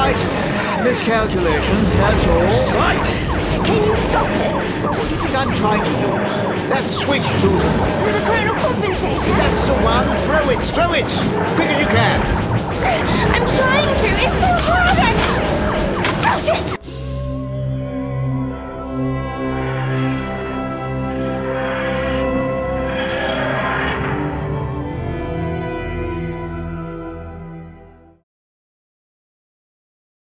Slight miscalculation, that's all. Slight? Can you stop it? What do you think I'm trying to do? That switch, Susan. The chronal compensator? That's the one. Throw it. Quick as you can.